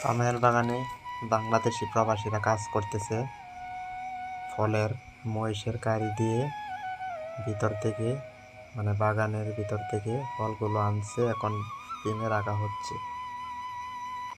আমের বাগানে বাংলাদেশি প্রবাসীরা কাজ করতেছে। ফলের মহিষের গাড়ি দিয়ে ভিতর থেকে বাগানের ভিতর থেকে ফলগুলো আনছে, এখন বিমে রাখা হচ্ছে।